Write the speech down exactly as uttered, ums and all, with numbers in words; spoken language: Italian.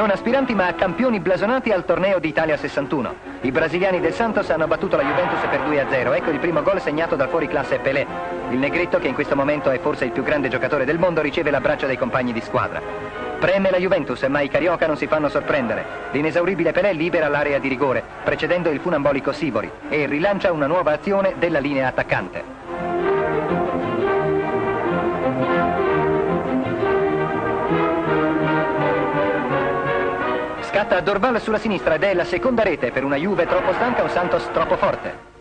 Non aspiranti ma campioni blasonati al torneo d'Italia sessantuno. I brasiliani del Santos hanno battuto la Juventus per due a zero. Ecco il primo gol segnato dal fuoriclasse Pelé. Il negretto, che in questo momento è forse il più grande giocatore del mondo, riceve l'abbraccio dei compagni di squadra. Preme la Juventus, ma i carioca non si fanno sorprendere. L'inesauribile Pelé libera l'area di rigore, precedendo il funambolico Sivori, e rilancia una nuova azione della linea attaccante. Scatta Dorval sulla sinistra ed è la seconda rete per una Juve troppo stanca, un Santos troppo forte.